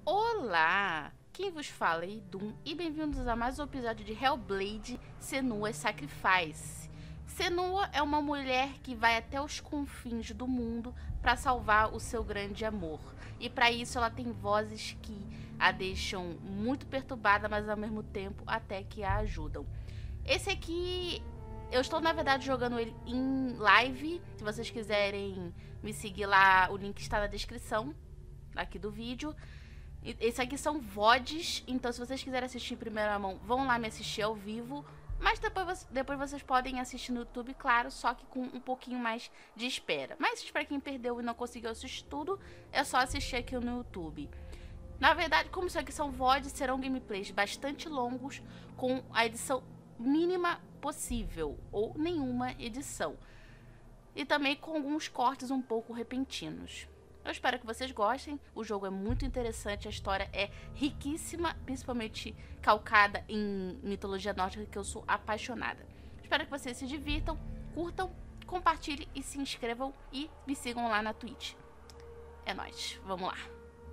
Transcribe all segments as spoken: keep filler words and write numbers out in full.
Olá! Quem vos fala é Idum e bem-vindos a mais um episódio de Hellblade: Senua's Sacrifice. Senua é uma mulher que vai até os confins do mundo para salvar o seu grande amor. E para isso ela tem vozes que a deixam muito perturbada, mas ao mesmo tempo até que a ajudam. Esse aqui, eu estou na verdade jogando ele em live. Se vocês quiserem me seguir lá, o link está na descrição aqui do vídeo. Esse aqui são V O Ds, então se vocês quiserem assistir em primeira mão, vão lá me assistir ao vivo. Mas depois, depois vocês podem assistir no YouTube, claro, só que com um pouquinho mais de espera. Mas para quem perdeu e não conseguiu assistir tudo, é só assistir aqui no YouTube. Na verdade, como isso aqui são V O Ds, serão gameplays bastante longos, com a edição mínima possível, ou nenhuma edição. E também com alguns cortes um pouco repentinos. Eu espero que vocês gostem, o jogo é muito interessante, a história é riquíssima, principalmente calcada em mitologia nórdica, que eu sou apaixonada. Espero que vocês se divirtam, curtam, compartilhem e se inscrevam e me sigam lá na Twitch. É nóis, vamos lá.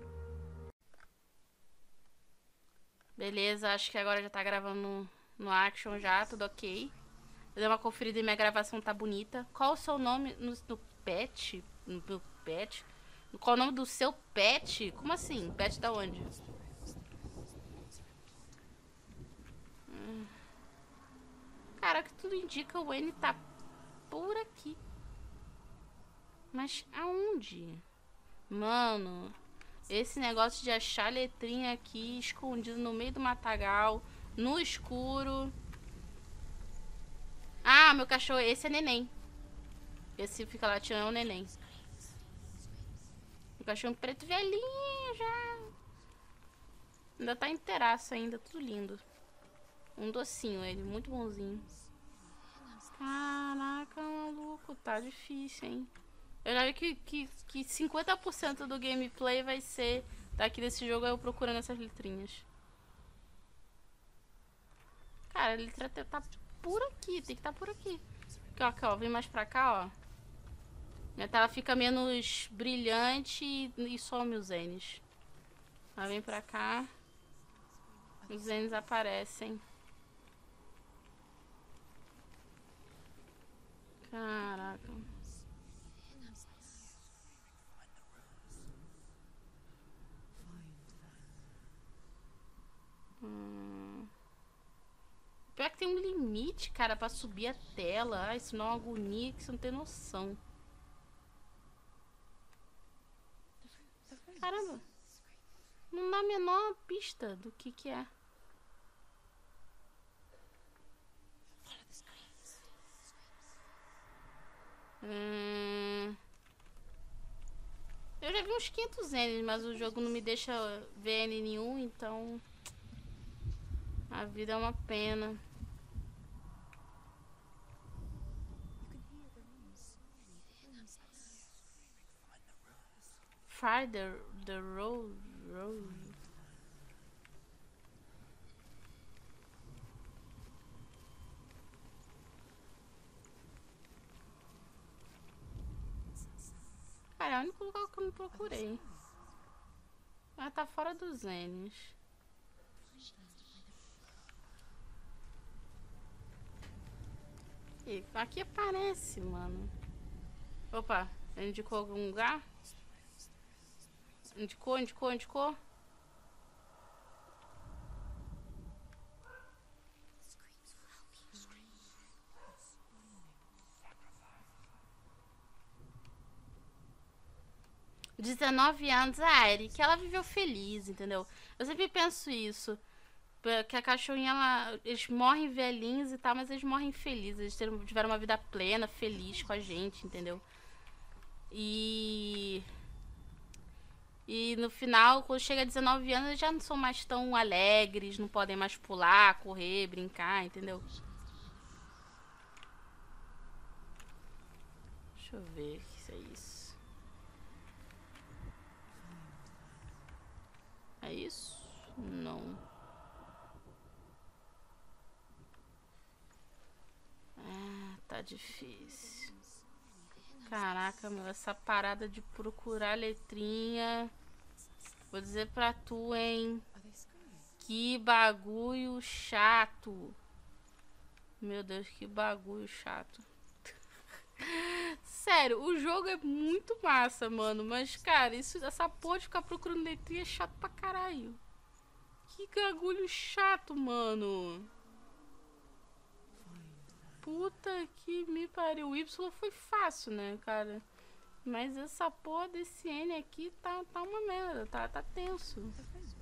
Beleza, acho que agora já tá gravando no, no Action já, tudo ok. Eu dei uma conferida e minha gravação tá bonita. Qual o seu nome no, no pet? No meu pet? Qual o nome do seu pet? Como assim? Pet da onde? Hum. Cara, que tudo indica, o N tá por aqui. Mas aonde? Mano, esse negócio de achar letrinha aqui escondido no meio do matagal, no escuro. Ah, meu cachorro, esse é neném. Esse fica latindo é o neném. O cachorro preto velhinho já. Ainda tá inteiraço ainda, tudo lindo. Um docinho ele, muito bonzinho. Caraca, maluco, tá difícil, hein? Eu já vi que, que, que cinquenta por cento do gameplay vai ser daqui desse jogo eu procurando essas letrinhas. Cara, a letra tá por aqui, tem que estar tá por aqui. Aqui, ó, aqui, ó, vem mais pra cá, ó. Minha tela fica menos brilhante e, e some os N's. Aí vem pra cá. Os N's aparecem. Caraca. Hum. Pior que tem um limite, cara, pra subir a tela. Ai, isso não é uma agonia que você não tem noção. Caramba. Não dá a menor pista do que que é. Hum... Eu já vi uns quinhentos N, mas o jogo não me deixa ver N nenhum, então... A vida é uma pena. Find the, the road, road. Cara, é o único lugar que eu não procurei. Ela tá fora dos N's. E aqui aparece, mano. Opa, indicou algum lugar? Indicou, indicou, indicou? dezenove anos, ah, Eric, ela viveu feliz, entendeu? Eu sempre penso isso. Que a cachorrinha, ela, eles morrem velhinhos e tal, mas eles morrem felizes. Eles tiveram uma vida plena, feliz com a gente, entendeu? E... E no final, quando chega a dezenove anos, eles já não são mais tão alegres, não podem mais pular, correr, brincar, entendeu? Deixa eu ver se é isso. É isso? Não. Ah, tá difícil. Caraca, meu, essa parada de procurar letrinha Vou dizer pra tu, hein. Que bagulho chato. Meu Deus, que bagulho chato. Sério, o jogo é muito massa, mano. Mas, cara, isso, essa porra de ficar procurando letrinha é chato pra caralho. Que bagulho chato, mano. Puta que me pariu. O Y foi fácil, né, cara? Mas essa porra desse N aqui tá, tá uma merda. Tá, tá tenso.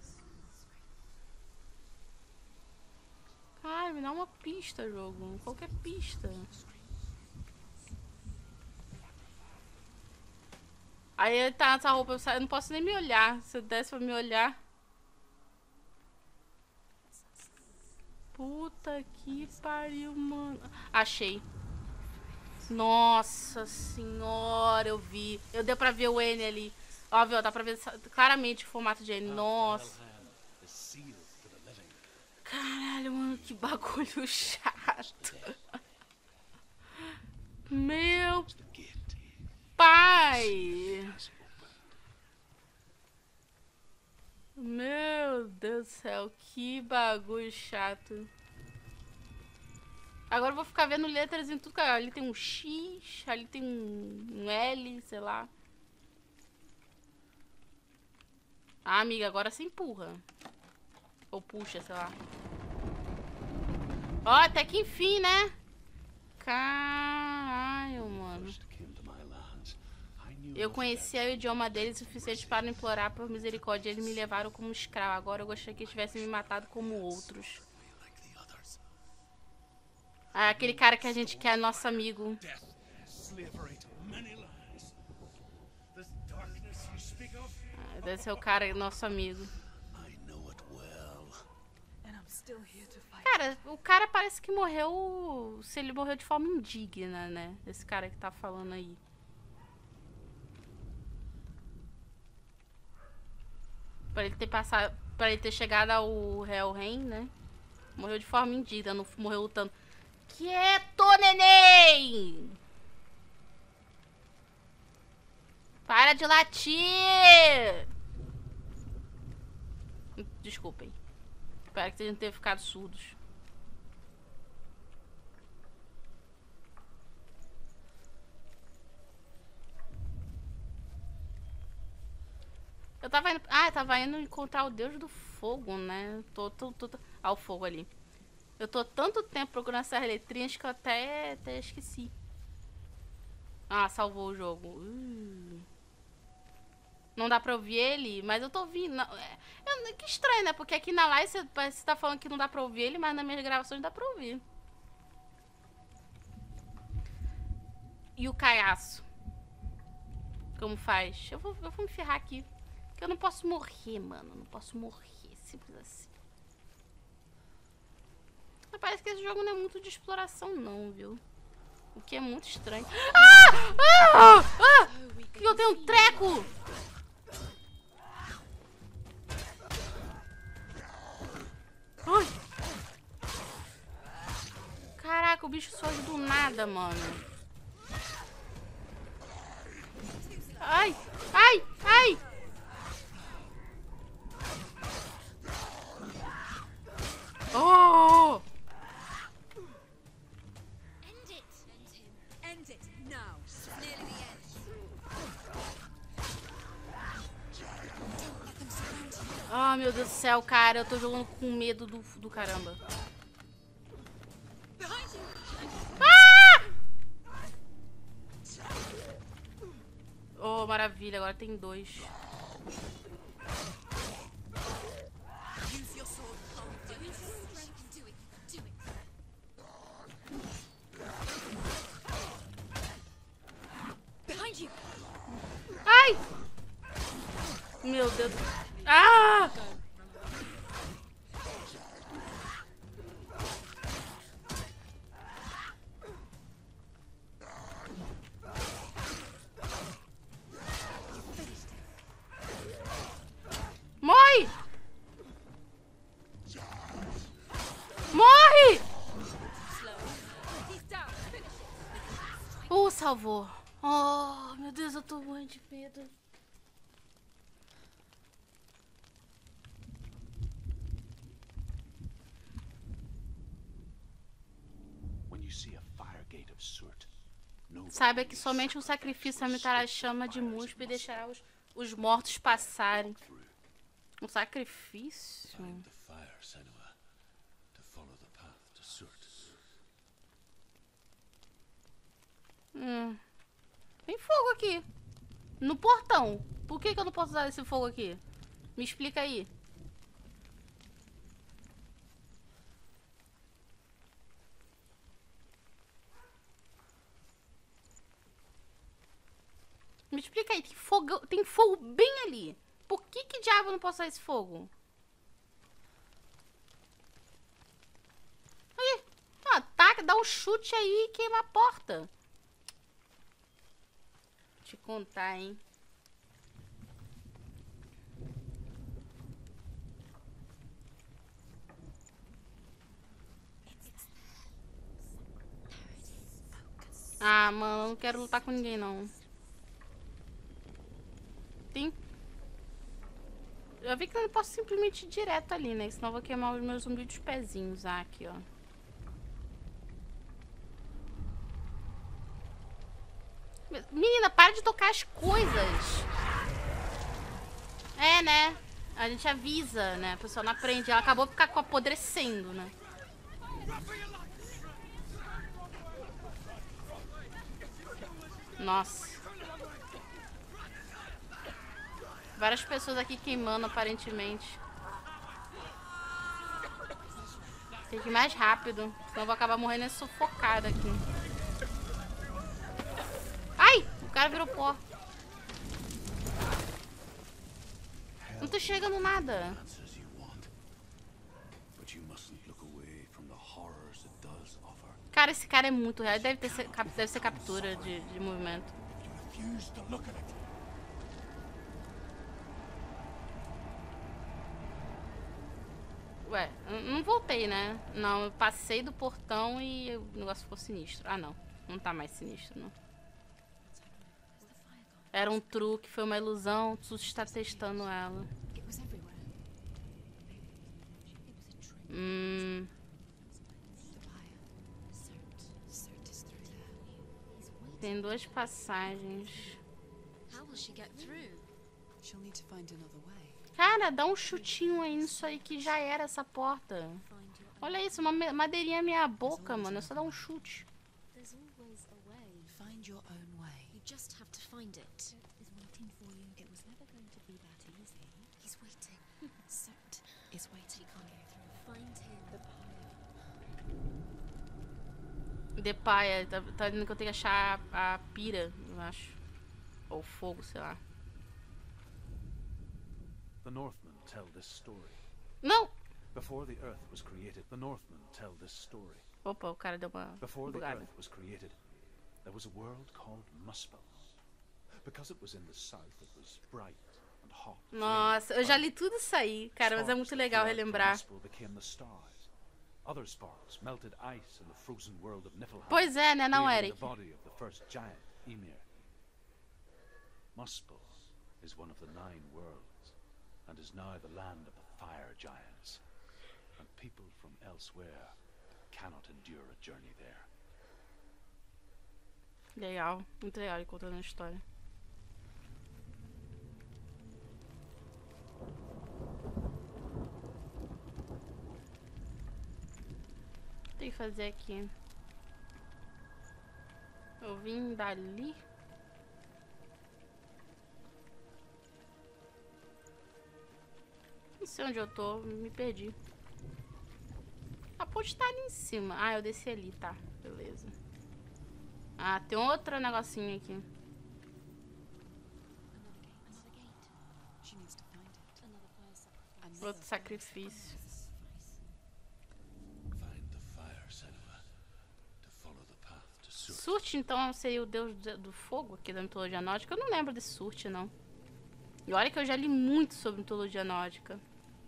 Cara, me dá uma pista, jogo. Qualquer pista. Aí ele tá nessa roupa, eu não posso nem me olhar. Se eu desse pra me olhar. Puta que pariu, mano. Achei. Nossa senhora, eu vi. Eu deu pra ver o N ali. Ó, viu? Dá pra ver claramente o formato de N. Nossa. Caralho, mano, que bagulho chato. Meu pai. Meu Deus do céu, que bagulho chato. Agora eu vou ficar vendo letras em tudo, cara. Ali tem um X, ali tem um L, sei lá. Ah, amiga, agora você empurra. Ou puxa, sei lá. Ó, até que enfim, né? Caralho, mano. Eu conhecia o idioma deles o suficiente para implorar por misericórdia. Eles me levaram como escravo. Agora eu gostaria que eles tivessem me matado como outros. Ah, aquele cara que a gente quer, nosso amigo. Ah, deve ser o cara, nosso amigo. Cara, o cara parece que morreu... Se ele morreu de forma indigna, né? Esse cara que tá falando aí. Pra ele ter passado... Pra ele ter chegado ao Helheim, né? Morreu de forma indigna, não morreu lutando. Quieto, neném! Para de latir! Desculpem. Espero que vocês não tenham ficado surdos. Eu tava indo... Ah, eu tava indo encontrar o Deus do Fogo, né? Tô, tô, tô, tô... Ah, o fogo ali. Eu tô tanto tempo procurando essas letrinhas que eu até, até esqueci. Ah, salvou o jogo. Uh. Não dá pra ouvir ele, mas eu tô ouvindo. Não, é, é, que estranho, né? Porque aqui na live você, você tá falando que não dá pra ouvir ele, mas nas minhas gravações dá pra ouvir. E o caiaço? Como faz? Eu vou, eu vou me ferrar aqui. Porque eu não posso morrer, mano. Eu não posso morrer. Simples assim. Mas parece que esse jogo não é muito de exploração, não, viu? O que é muito estranho. Ah! Ah! Ah! Que eu tenho um treco! Ai! Caraca, o bicho surge do nada, mano. Ai! Ai! Ai! Oh! Ah, oh, meu Deus do céu, cara. Eu tô jogando com medo do, do caramba. Ah! Oh, maravilha. Agora tem dois. Ai! Meu Deus. Ah! Morre! Morre! Uh, salvou. Oh, meu Deus, eu tô morrendo de medo. Saiba que somente um sacrifício aumentará a chama de musgo e deixará os, os mortos passarem. Um sacrifício? Hum. Tem fogo aqui. No portão. Por que que eu não posso usar esse fogo aqui? Me explica aí. Me explica aí. Tem fogo, tem fogo bem ali. Por que que diabo eu não posso usar esse fogo? Aí. Ah, taca, dá um chute aí e queima a porta. Vou te contar, hein. Ah, mano, eu não quero lutar com ninguém, não. Tem... Eu vi que eu não posso simplesmente ir direto ali, né? Senão eu vou queimar os meus humildes pezinhos. Ah, aqui, ó. Menina, para de tocar as coisas. É, né? A gente avisa, né? A pessoa não aprende. Ela acabou de ficar apodrecendo, né? Nossa. Várias pessoas aqui queimando, aparentemente. Tem que ir mais rápido. Senão eu vou acabar morrendo sufocada aqui. Ai! O cara virou pó. Não tô chegando nada. Cara, esse cara é muito real. Deve, ter, deve ser captura de, de movimento. Ué, não voltei, né? Não, eu passei do portão e o negócio ficou sinistro. Ah, não. Não tá mais sinistro, não. Era um truque, foi uma ilusão. Tu está testando ela. Hum... Tem duas passagens. Cara, dá um chutinho aí nisso aí que já era essa porta. Olha isso, uma madeirinha meia boca, mano. É só dar um chute. The Paia, tá, tá dizendo que eu tenho que achar a, a pira, eu acho. Ou fogo, sei lá. The Northmen tell this story. Não! Before the earth was created, the Northmen tell this story. Opa, o cara deu uma Before the bugada. earth was created, there was a world called Muspel. Because it was in the south, it was bright and hot. Nossa, eu já li tudo isso aí, cara, mas é muito legal relembrar. Other sparks melted ice in the frozen world of Niflheim. Pois é, né, não, Eric? The body of the first giant, Ymir. Muspel is one of the nine worlds, and is now the land of the fire giants. And people from elsewhere cannot endure a journey there. Legal, muito legal ele contando a história. Tem que fazer aqui. Eu vim dali. Não sei onde eu tô, me perdi. A ponte tá ali em cima. Ah, eu desci ali, tá. Beleza. Ah, tem outro negocinho aqui. Outro sacrifício. Surte, então, seria o deus do fogo aqui da mitologia nórdica. Eu não lembro desse Surte, não. E olha que eu já li muito sobre mitologia nórdica.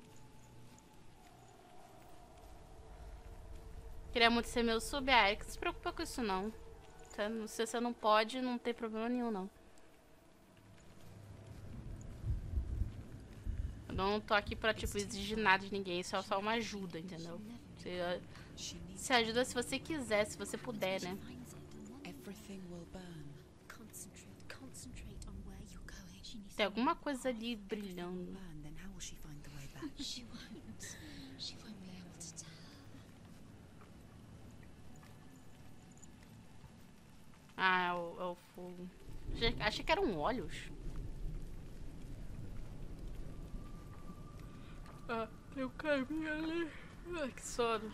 Queria muito ser meu sub. Ah, Eric, não se preocupa com isso, não. Se você não pode, não tem problema nenhum, não. Eu não tô aqui pra, tipo, exigir nada de ninguém. Isso é só uma ajuda, entendeu? Você, você ajuda se você quiser, se você puder, né? Tem alguma coisa ali brilhando. Then how will she find the way back? She won't. She won't be able to tell. Ah, é o, é o fogo. Achei, achei que eram olhos. Ah, tem um caminho ali. Ai, que sono.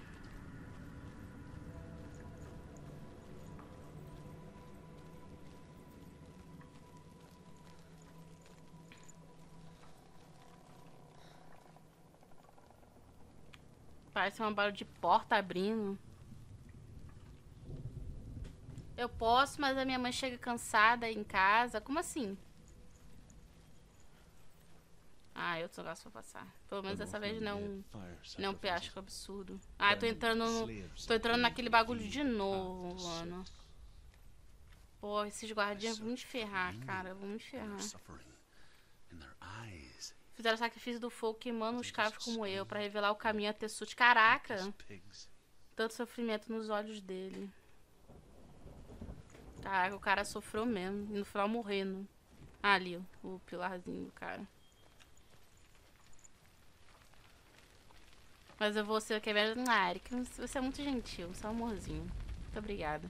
Parece um barulho de porta abrindo. Eu posso, mas a minha mãe chega cansada em casa. Como assim? Ah, eu tô negócio pra passar. Pelo menos dessa vez não. Não penhasco absurdo. Ah, eu tô entrando no. Tô entrando naquele bagulho de novo, mano. Pô, esses guardinhas vão me ferrar, cara. Vão me ferrar. Fizeram o sacrifício do fogo queimando os cravos como eu, pra revelar o caminho a Tessut. Caraca! Tanto sofrimento nos olhos dele. Caraca, o cara sofreu mesmo. E no final morrendo. Ah, ali, o pilarzinho do cara. Mas eu vou ser quebrar na Erika. Você é muito gentil, você é um amorzinho. Muito obrigada.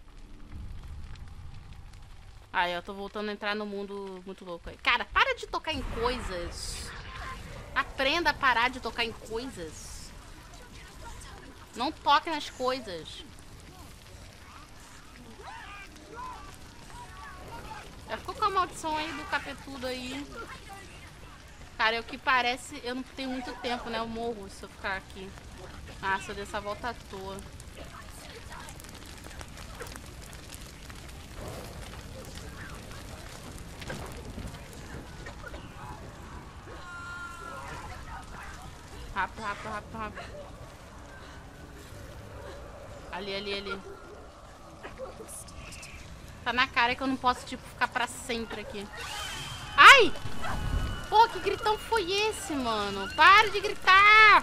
Aí, eu tô voltando a entrar no mundo muito louco aí. Cara, para de tocar em coisas. Aprenda a parar de tocar em coisas. Não toque nas coisas. Já ficou com a maldição aí do capetudo aí. Cara, é o que parece... Eu não tenho muito tempo, né? Eu morro se eu ficar aqui. Ah, se eu der essa volta à toa. Rápido, rápido, rápido, rápido. Ali, ali, ali. Tá na cara que eu não posso, tipo, ficar pra sempre aqui. Ai! Pô, que gritão foi esse, mano? Para de gritar!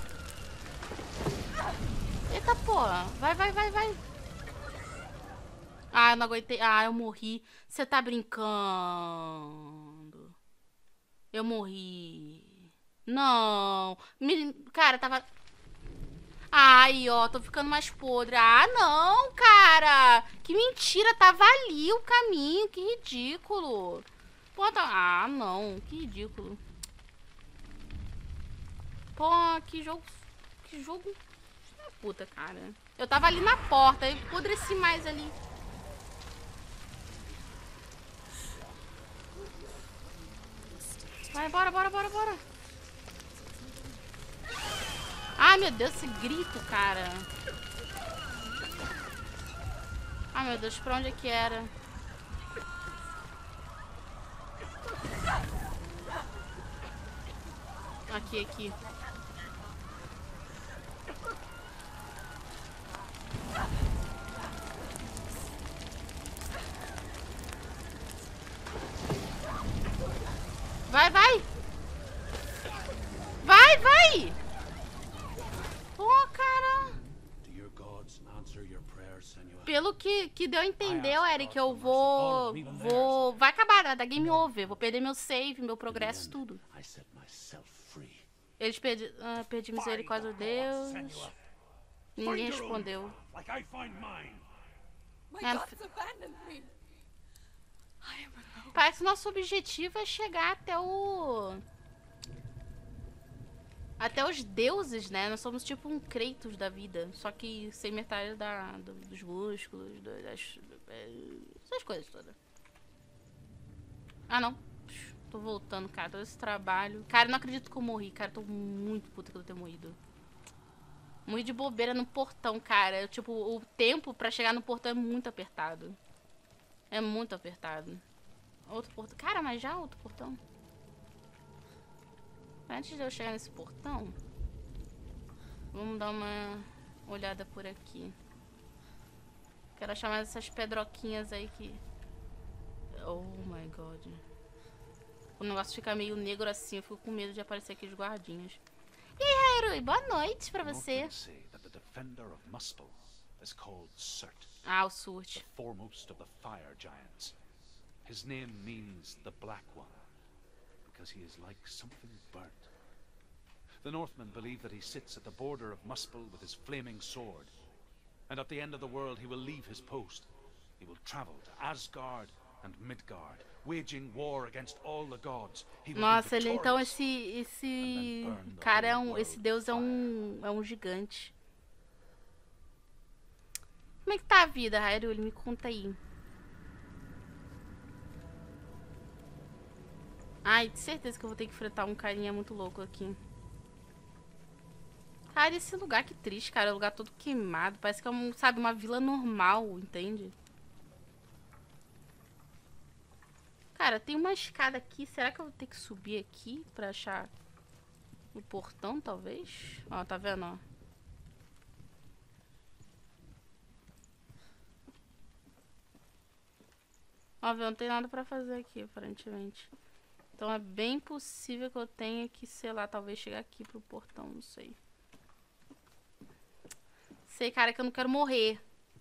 Eita, porra. Vai, vai, vai, vai. Ah, eu não aguentei. Ah, eu morri. Você tá brincando. Eu morri. Não. Me... Cara, tava... Ai, ó, tô ficando mais podre. Ah, não, cara. Que mentira, tava ali o caminho. Que ridículo. Pô, tá... Ah, não. Que ridículo. Pô, que jogo... Que jogo... Puta, cara. Eu tava ali na porta. Eu apodreci mais ali. Vai, bora, bora, bora, bora. Ai, meu Deus, esse grito, cara. Ai, meu Deus, pra onde é que era? Aqui, aqui. Vai, vai! Vai, vai! Pô, cara! Pelo que, que deu a entender, Eric, eu vou... Vou... Vai acabar, da game over. Vou perder meu save, meu progresso, tudo. Eles pedi... Ah, perdi misericórdia de Deus. Ninguém respondeu. É, parece que nosso objetivo é chegar até o... Até os deuses, né? Nós somos tipo um Kratos da vida. Só que sem metade da, do, dos músculos, do, das... Essas coisas todas. Ah, não. Tô voltando, cara. Todo esse trabalho. Cara, eu não acredito que eu morri, cara. Tô muito puta que eu ter morrido. Morri de bobeira no portão, cara. Eu, tipo, o tempo pra chegar no portão é muito apertado. É muito apertado. Outro portão. Cara, mas já outro portão? Antes de eu chegar nesse portão, vamos dar uma olhada por aqui. Quero achar mais essas pedroquinhas aí que... Oh my god. O negócio fica meio negro assim, eu fico com medo de aparecer aqui os guardinhas. E aí, Hairui, boa noite pra você. Ah, o Surt. His name means the Black One, because he is like something burnt. The Northmen believe that he sits at the border of Muspel with his flaming sword. And at the end of the world he will leave his post. He will travel to Asgard and Midgard, waging war against all the gods. He will Nossa, be ele então victorious. esse esse And then burn the cara é whole um, esse world deus é with um é um gigante. Como é que tá a vida, Hyrule? Me conta aí. Ai, de certeza que eu vou ter que enfrentar um carinha muito louco aqui. Cara, esse lugar que triste, cara. É um lugar todo queimado. Parece que é, um, sabe, uma vila normal, entende? Cara, tem uma escada aqui. Será que eu vou ter que subir aqui pra achar o portão, talvez? Ó, tá vendo, ó? Ó, viu? Não tem nada pra fazer aqui, aparentemente. Então é bem possível que eu tenha que, sei lá, talvez chegar aqui pro portão, não sei. Sei, cara, que eu não quero morrer.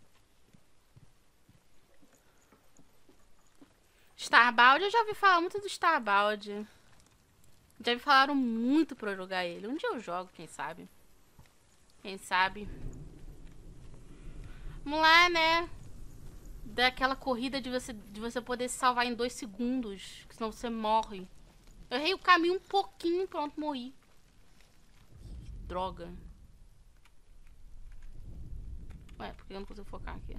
Starbound, eu já ouvi falar muito do Starbound. Já me falaram muito pra eu jogar ele. Um dia eu jogo, quem sabe. Quem sabe. Vamos lá, né? Daquela corrida de você, de você poder se salvar em dois segundos. Senão você morre. Eu errei o caminho um pouquinho, pronto, morri. Droga. Ué, por que eu não consigo focar aqui?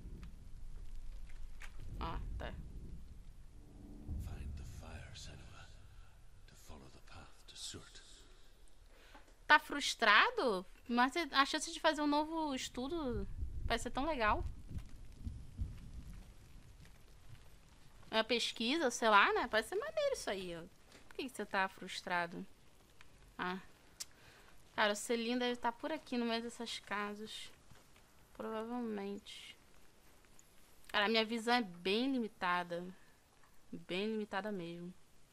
Ah, tá. Find the fire, Senua, to follow the path to Surt. Tá frustrado? Mas a chance de fazer um novo estudo vai ser tão legal. É uma pesquisa, sei lá, né? Pode ser maneiro isso aí, ó. Por que você tá frustrado? Ah. Cara, o selinho deve estar por aqui no meio dessas casas. Provavelmente. Cara, a minha visão é bem limitada. Bem limitada mesmo.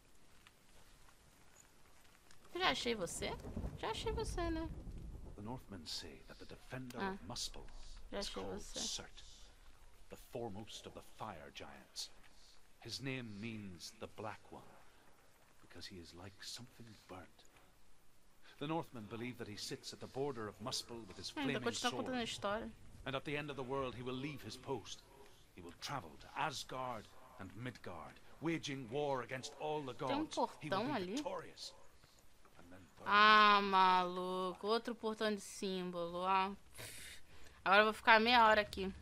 Eu já achei você? Já achei você, né? The Northmen say that the defender Ah. of Muspel Já is achei called você. Surt, the foremost of the fire giants. His name means the Black One, because he is like something burnt. The Northmen believe that he sits at the border of Muspel with his Ainda flaming continua contando a sword. história. And at the end of the world he will leave his post. He will travel to Asgard and Midgard, waging war against all the Tem um gods. He will portão be ali? victorious. And then burn Ah, maluco. Outro portão de símbolo, ó. Agora eu vou ficar meia hora aqui.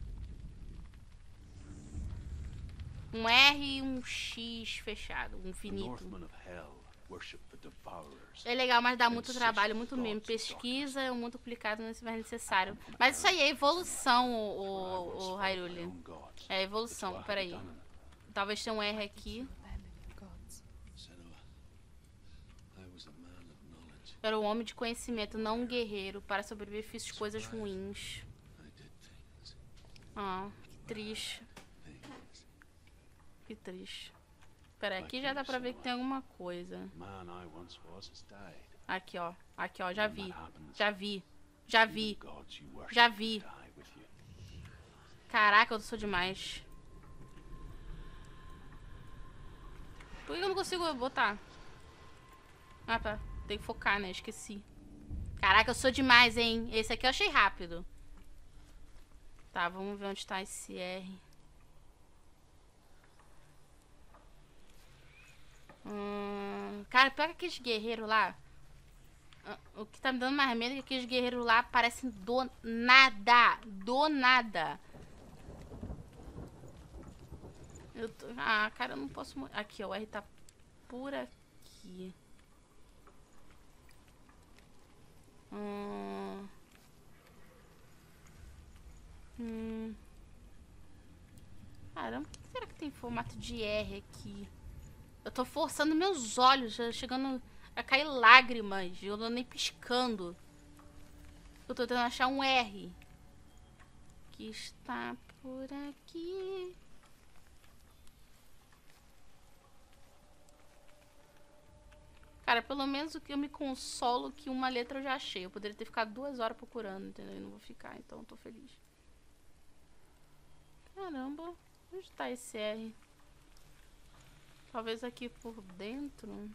Um R e um X fechado, um The infinito. Northmen of Hell worship the Devourers. É legal, mas dá muito trabalho, muito mesmo. Pesquisa é muito complicado, não é mais necessário. Mas isso aí é evolução, o, o, o Hyrule. É evolução, peraí. Talvez tenha um R aqui. Senua, I was a man of knowledge. Era um homem de conhecimento, não um guerreiro. Para sobreviver fiz coisas ruins. I did things, Ah, que triste. things. Que triste. Pera, aqui já dá pra ver que tem alguma coisa. Man I once was has died. Aqui, ó. Aqui, ó. Já When vi. that happens, Já vi. Já even vi. the gods you worship Já vi. die with you. Caraca, eu sou demais. Por que eu não consigo botar? Ah, tá. Tem que focar, né? Esqueci. Caraca, eu sou demais, hein? Esse aqui eu achei rápido. Tá, vamos ver onde tá esse R. Hum, cara, pior que aqueles guerreiros lá. ah, O que tá me dando mais medo é que aqueles guerreiros lá parecem do nada. Do nada. Eu tô... Ah, cara, eu não posso... mo- Aqui, ó, o R tá por aqui. Hum... Hum... Caramba, por que será que tem formato de R aqui? Eu tô forçando meus olhos, já chegando a cair lágrimas. Eu não tô nem piscando. Eu tô tentando achar um R. Que está por aqui. Cara, pelo menos o que eu me consolo que uma letra eu já achei. Eu poderia ter ficado duas horas procurando, entendeu? E não vou ficar, então eu tô feliz. Caramba, onde tá esse R? Talvez aqui por dentro.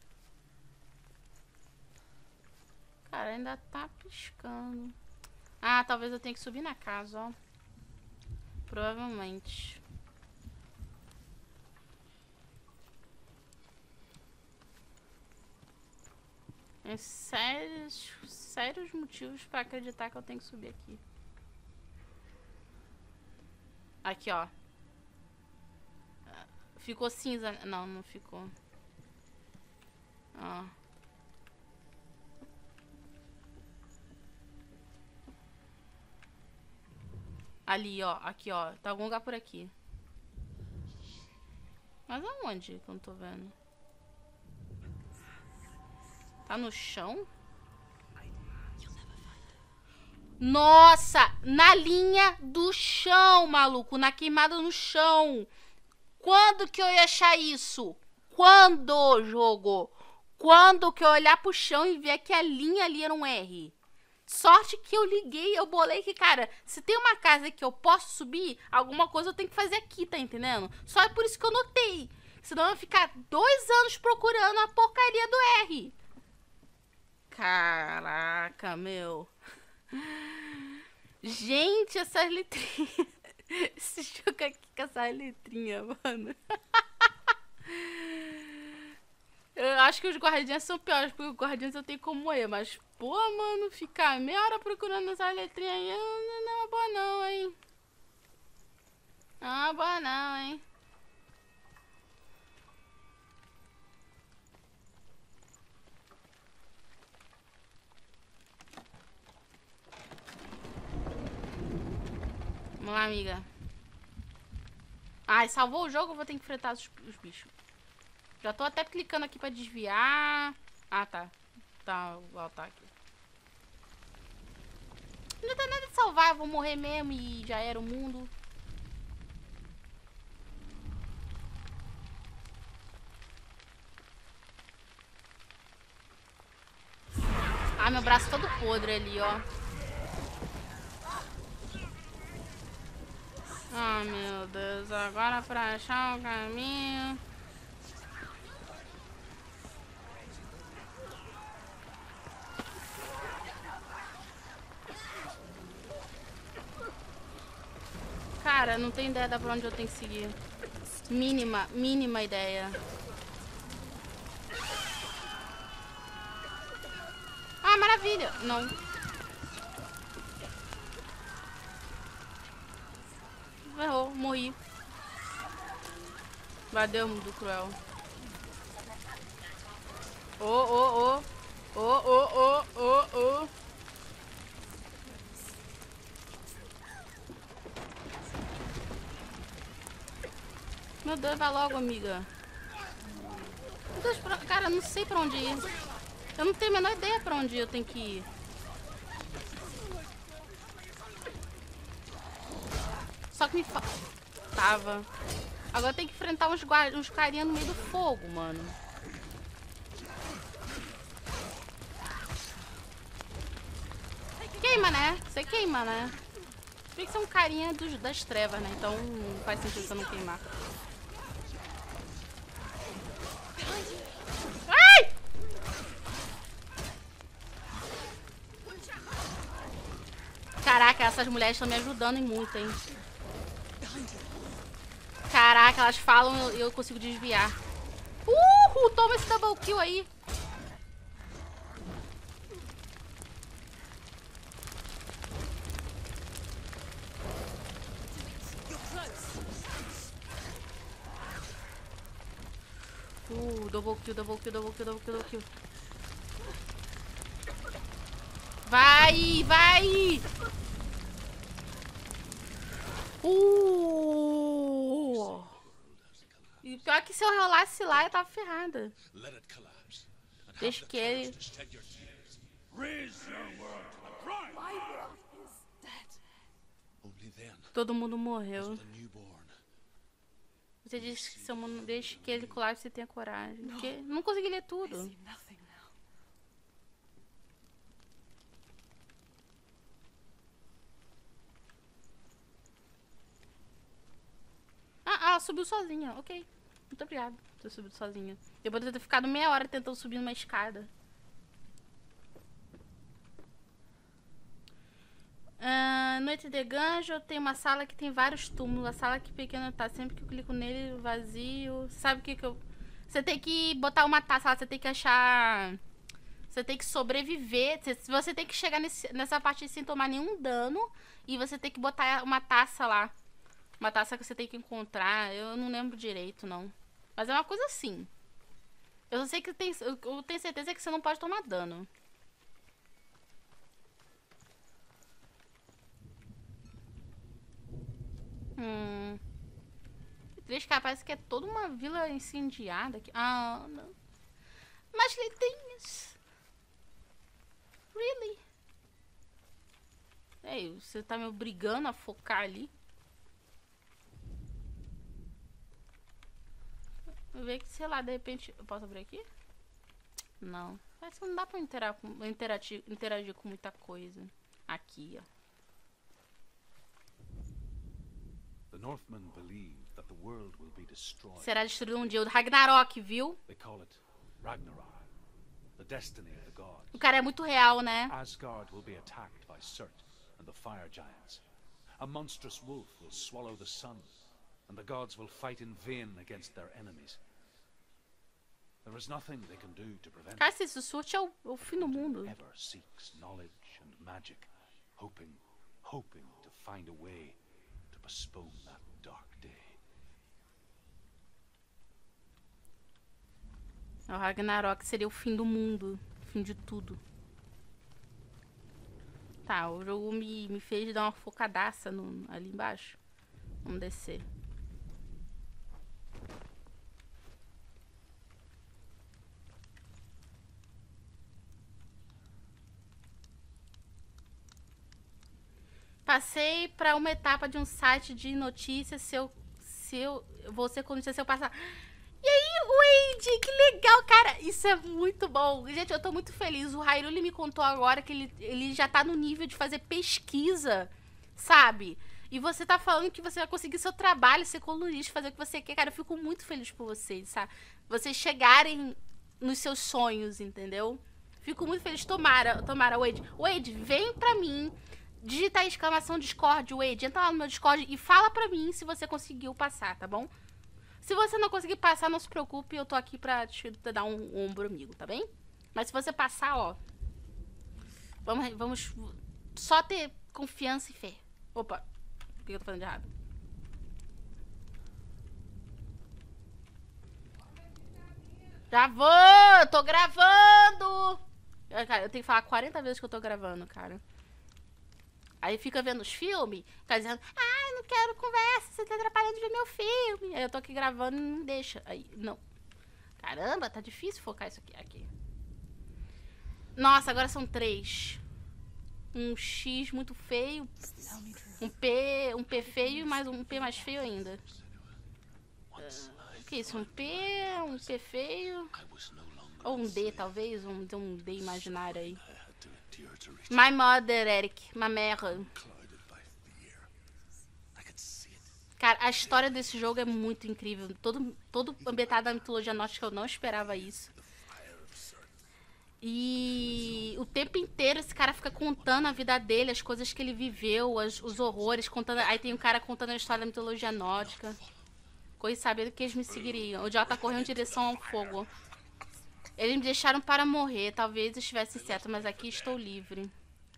Cara, ainda tá piscando. Ah, talvez eu tenha que subir na casa, ó. Provavelmente. Tem sérios, sérios motivos pra acreditar que eu tenho que subir aqui. Aqui, ó. Ficou cinza. Não, não ficou. Ó. Ali, ó. Aqui, ó. Tá algum lugar por aqui. Mas aonde que eu não tô vendo? Tá no chão? Nossa! Na linha do chão, maluco. Na queimada no chão. Quando que eu ia achar isso? Quando, jogo? Quando que eu olhar pro chão e ver que a linha ali era um R? Sorte que eu liguei, eu bolei que, cara, se tem uma casa que eu posso subir, alguma coisa eu tenho que fazer aqui, tá entendendo? Só é por isso que eu notei. Senão eu ia ficar dois anos procurando a porcaria do R. Caraca, meu. Gente, essas letrinhas. Esse jogo aqui com essas letrinhas, mano. Eu acho que os guardiões são piores, porque os guardiões eu tenho como eu, mas, pô, mano, ficar meia hora procurando essas letrinhas aí não, não é uma boa não, hein. Não é uma boa não, hein. Vamos lá, amiga. Ai, salvou o jogo, eu vou ter que enfrentar os, os bichos. Já tô até clicando aqui pra desviar. Ah, tá. Tá, o ataque. Não tem nada de salvar, eu vou morrer mesmo e já era o mundo. Ah, meu braço todo podre ali, ó. Ah, meu Deus. Agora pra achar o caminho. Cara, não tenho ideia da pra onde eu tenho que seguir. Mínima, mínima ideia. Ah, maravilha. Não. Errou, morri. Valeu, mundo cruel. Ô, ô, ô. Ô, ô, ô, ô, ô. Meu Deus, vai logo, amiga. Meu Deus, pra... cara, eu não sei pra onde ir. Eu não tenho a menor ideia pra onde eu tenho que ir. Só que me fa... Tava. Agora tem que enfrentar uns, guard... uns carinha no meio do fogo, mano. Queima, né? Você queima, né? Tem que ser um carinha dos, das trevas, né? Então não faz sentido você não queimar. Ai! Caraca, essas mulheres estão me ajudando em muito, hein? Caraca, elas falam e eu, eu consigo desviar. Uhul, toma esse double kill aí. Uh, double kill, double kill, double kill, double kill, double kill. Vai, vai! Uh! E pior que se eu rolasse lá, eu tava ferrada. Deixa que ele... Todo mundo morreu. Você disse que se eu não deixe que ele colapse, você tenha coragem. Porque não consegui ler tudo. Ah, ela subiu sozinha, ok. Muito obrigada por ter subido sozinha. Eu poderia ter ficado meia hora tentando subir uma escada. Uh, Noite de Ganjo tem uma sala que tem vários túmulos. A sala que pequena tá, sempre que eu clico nele, vazio. Sabe o que que eu... Você tem que botar uma taça lá, você tem que achar... Você tem que sobreviver. Você tem que chegar nesse, nessa parte sem tomar nenhum dano. E você tem que botar uma taça lá. Uma taça que você tem que encontrar. Eu não lembro direito, não. Mas é uma coisa assim. Eu só sei que tem... Eu tenho certeza que você não pode tomar dano. Hum. Que triste, cara. Parece que é toda uma vila incendiada aqui. Ah, não. Mas letrinhas. Really? Ei, você tá me obrigando a focar ali? Vou ver que, sei lá, de repente... Eu posso abrir aqui? Não. Parece que não dá pra interar com, interagir, interagir com muita coisa. Aqui, ó. The Northmen believe that the world will be destroyed. Será destruído um dia. O Ragnarok, viu? They call it Ragnarok, the destiny of the gods. O cara é muito real, né? Asgard will be attacked by Surt and the fire giants. A monstrous wolf will swallow the sun, and the gods will fight in vain against their enemies. There is nothing they can do to prevent Cara, se isso surte é o, o fim do mundo. it. Ever seeks knowledge and magic, hoping, hoping to find a way to postpone that dark day. O Ragnarok seria o fim do mundo. O fim de tudo. Tá, o jogo me, me fez dar uma focadaça no, ali embaixo. Vamos descer. Passei para uma etapa de um site de notícias. Se eu, se eu, você com notícias, se eu passar. E aí, Wade, que legal, cara. Isso é muito bom. Gente, eu tô muito feliz. O Hyrule me contou agora que ele, ele já tá no nível de fazer pesquisa, sabe? E você tá falando que você vai conseguir seu trabalho, ser colunista, fazer o que você quer. Cara, eu fico muito feliz por vocês, sabe? Vocês chegarem nos seus sonhos, entendeu? Fico muito feliz. Tomara, tomara, Wade. Wade, vem pra mim. Digita a exclamação Discord, Wade. Entra lá no meu Discord e fala pra mim se você conseguiu passar, tá bom? Se você não conseguir passar, não se preocupe. Eu tô aqui pra te dar um ombro amigo, tá bem? Mas se você passar, ó... Vamos, vamos só ter confiança e fé. Opa, o que eu tô fazendo de errado? Já vou! Eu tô gravando! Cara, eu tenho que falar quarenta vezes que eu tô gravando, cara. Aí fica vendo os filmes, fica dizendo, ah, não quero conversa, você tá atrapalhando de ver meu filme. Aí eu tô aqui gravando e não deixa. Aí, não. Caramba, tá difícil focar isso aqui. aqui. Nossa, agora são três. Um X muito feio, um P, um P feio e mais um P mais feio ainda. Uh, o que é isso? Um P, um P feio. Ou um D, talvez, um, um D imaginário aí. My mother, Eric. My mère. Cara, a história desse jogo é muito incrível. Todo, todo ambientado na mitologia nórdica, eu não esperava isso. E o tempo inteiro esse cara fica contando a vida dele, as coisas que ele viveu, as, os horrores, contando. Aí tem um cara contando a história da mitologia nórdica. Coisa sabendo que eles me seguiriam. O Jota correu em direção ao fogo. Eles me deixaram para morrer. Talvez estivesse certo, mas aqui estou livre.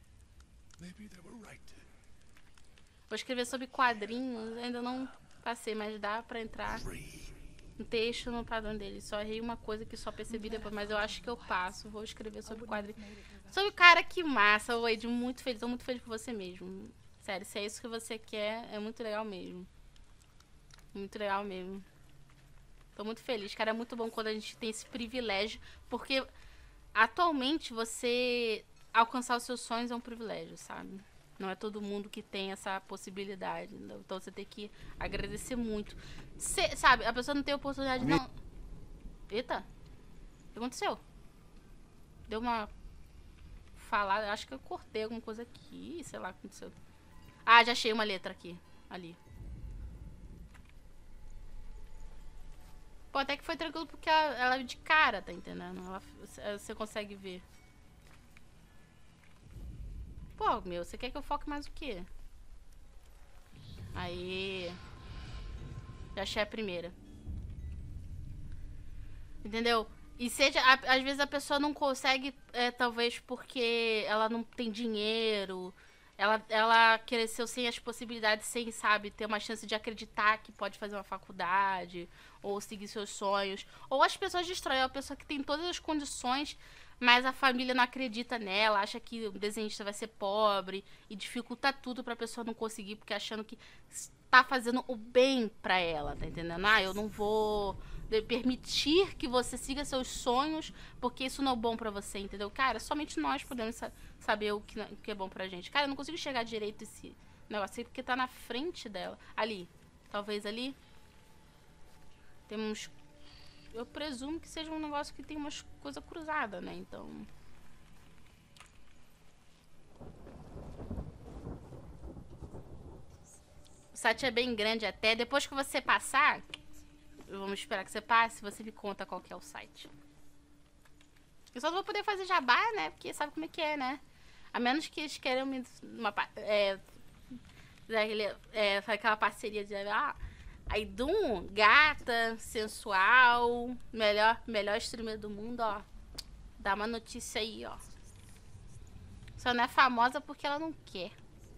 Vou escrever sobre quadrinhos. Ainda não passei, mas dá pra entrar um texto no padrão dele. Só errei uma coisa que só percebi depois, mas eu acho que eu passo. Vou escrever sobre quadrinhos. Sobre cara, que massa, Wade. Muito feliz. Tô muito feliz por você mesmo. Sério, se é isso que você quer, é muito legal mesmo. Muito legal mesmo. Tô muito feliz, cara. É muito bom quando a gente tem esse privilégio. Porque atualmente você alcançar os seus sonhos é um privilégio, sabe? Não é todo mundo que tem essa possibilidade. Então você tem que agradecer muito. Cê, sabe, a pessoa não tem oportunidade, não. Eita. O que aconteceu? Deu uma falada. Acho que eu cortei alguma coisa aqui. Sei lá o que aconteceu. Ah, já achei uma letra aqui. Ali. Pô, até que foi tranquilo porque ela, ela é de cara, tá entendendo? Ela, você consegue ver. Pô, meu, você quer que eu foque mais o quê? Aí. Já achei a primeira. Entendeu? E seja, a, às vezes a pessoa não consegue, é, talvez porque ela não tem dinheiro, ela, ela cresceu sem as possibilidades, sem, sabe, ter uma chance de acreditar que pode fazer uma faculdade, ou seguir seus sonhos. Ou as pessoas destroem, a pessoa que tem todas as condições, mas a família não acredita nela, acha que o desenhista vai ser pobre, e dificulta tudo pra pessoa não conseguir, porque achando que tá fazendo o bem pra ela, tá entendendo? Ah, eu não vou permitir que você siga seus sonhos, porque isso não é bom pra você, entendeu? Cara, somente nós podemos sa saber o que, o que é bom pra gente. Cara, eu não consigo chegar direito esse negócio aí, porque tá na frente dela. Ali, talvez ali. Temos... Eu presumo que seja um negócio que tem umas coisas cruzadas, né? Então... O site é bem grande até. Depois que você passar... Vamos esperar que você passe, você me conta qual que é o site. Eu só não vou poder fazer jabá, né? Porque sabe como é que é, né? A menos que eles queiram me... Uma, é, é, aquela parceria de... Ah, aí, Doom, gata, sensual, melhor, melhor streamer do mundo, ó. Dá uma notícia aí, ó. Só não é famosa porque ela não quer.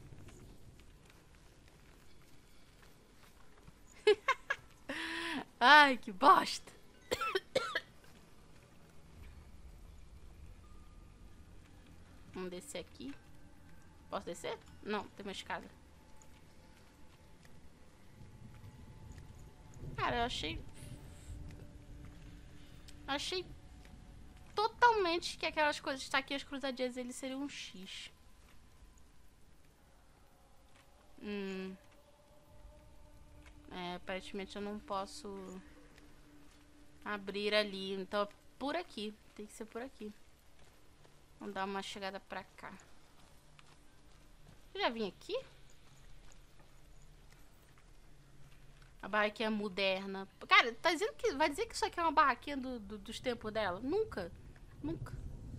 Ai, que bosta. Vamos descer aqui. Posso descer? Não, tem uma escada. Cara, eu achei... Achei totalmente que aquelas coisas tá aqui, as cruzadinhas, eles seriam um X. Hum... É, aparentemente eu não posso abrir ali. Então, por aqui. Tem que ser por aqui. Vamos dar uma chegada pra cá. Eu já vim aqui? A barraquinha moderna. Cara, tá dizendo que... Vai dizer que isso aqui é uma barraquinha do, do, dos tempos dela? Nunca. Nunca.